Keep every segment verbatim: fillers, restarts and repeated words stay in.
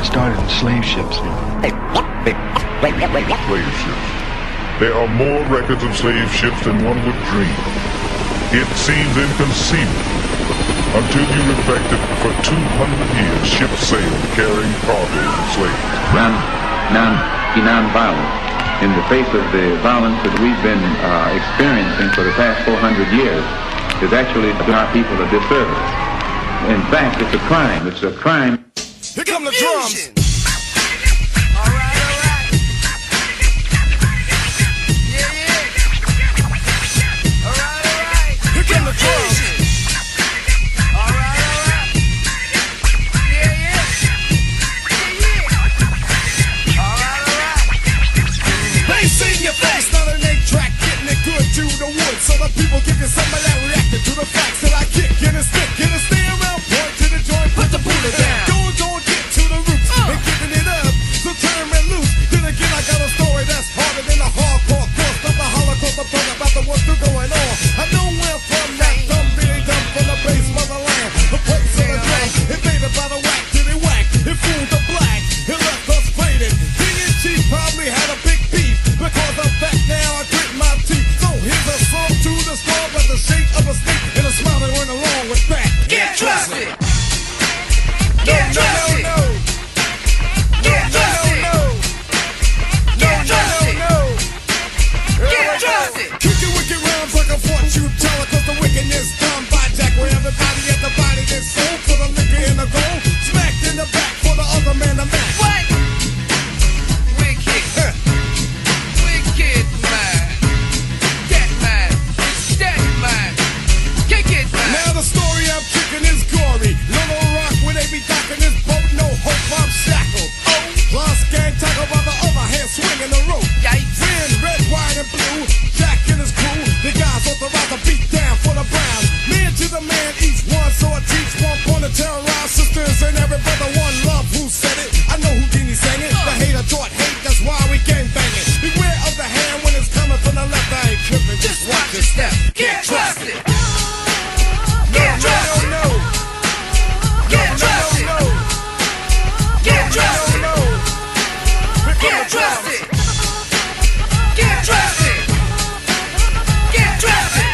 started in slave ships. Slave ships. There are more records of slave ships than one would dream. It seems inconceivable. Until you reflected, for two hundred years, ships sailed carrying cargoes of slaves. Non, non, non-violent. In the face of the violence that we've been uh, experiencing for the past four hundred years, is actually doing our people a disservice. In fact, it's a crime. It's a crime. Here come the drums. To the woods, so the people give you some of that reacting to the facts that I kick in a stick, in a stay around, point to the joint, put the Buddha down. Don't, don't get to the roots, uh. and giving it up, so turn and loose. Then again, I got a story that's harder than a hardcore course of the Holocaust. I'm talking about the what's still going on. I know where from that dumb being dumb from the base motherland. The place of the drum, invaded by the whack to the whack. It fooled the black, it left us faded. King and Chief probably had a big beef, because I'm back now, I grit my teeth. Here's a song to the star, but the shape of a snake and a smile that went along with that. Get trusted. Get trusted. No, no, no. Get trusted. No, no, no. Get trusted. Kicking wicked rounds like a fortune teller, cause the wickedness done by Jack, where everybody at the body gets sold for the liquor in the gold, smacked in the back for the other man to match. What? Wicked. Huh. Wicked man. Now the story I'm kicking is gory. Little Rock where they be docking this boat, no hope, I'm shackled. Oh, plus gang tackle by the other hand swinging the rope. Red, red, white, and blue. Jack and his crew, the guys authorized to beat down for the brown. Man to the man, each one, so I teach one point to terrorize sisters and every brother. One love, who said it? I know Houdini sang it. The hater taught hate, that's why we gang banging. Beware of the hand when it's coming from the left. I ain't tripping, just watch your step. Can't trust it. Get trusted. No, no, no. Get trusted. No, no, no. Get trusted. No, no, no. Get trusted. Get trusted. Get trusted.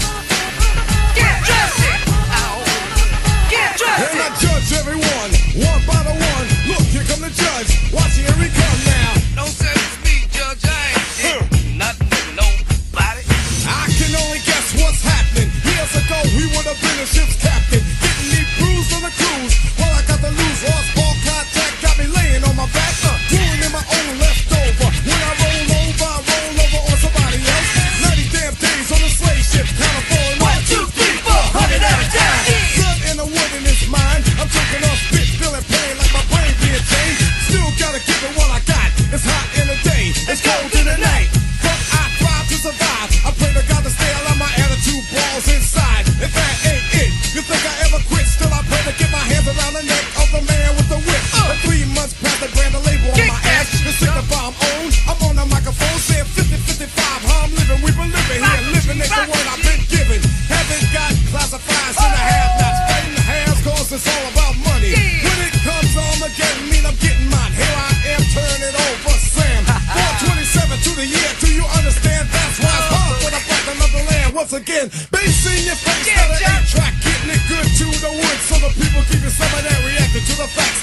Get trusted. Ow. Get trusted. And I judge everyone, one by the one. Look, here come the judge. Watch, here he come now. Don't say it's me, Judge. I ain't did nothing to nobody. I can only guess what's happening. Years ago, we would have been a ship's captain, getting me bruised on the cruise. Well, I got the loose lost ball contact, got me laying on my back, uh, doing in my own leftover. When I roll over, I roll over on somebody else. Ninety damn days on a slave ship, kind of falling off. One, two, three, four, hundred at a time. Blood in the wood in this mind. I'm taking off spit, feeling pain like my brain being changed. Still gotta give it what I got. It's hot in the day, it's cold in the night. But I thrive to survive. I pray to God to stay alive. My attitude balls inside. If that ain't it, you think I ever quit? Still I pray to get my hands around the neck of the man with the whip. Uh. And three months past the brand of label on my ass. The signify I'm on. I'm on the microphone saying fifty, fifty-five. How I'm living, we've been living here. Living is the word I've been given. Haven't got classifieds in the have-nots. Fighting the hands cause it's all about money. When it comes on again, mean I'm getting mine. Here I am, turn it over, Sam. four twenty-seven to the year. Do you understand? That's why it's hard for the bottom of the land. Once again, bass in your face, yeah, not an eight track, getting it good to the woods, so the people keep you some of that reacting to the fact